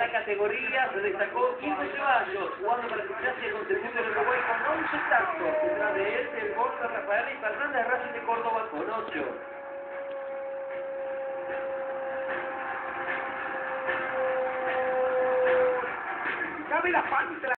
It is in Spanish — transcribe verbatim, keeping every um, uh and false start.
la categoría se destacó Quinto Ceballos, jugando para Gimnasia con segundo en Uruguay con once tantos. Detrás de él, el gol de Rafael y Fernández Racing de Córdoba con ocho. Cabe la panza.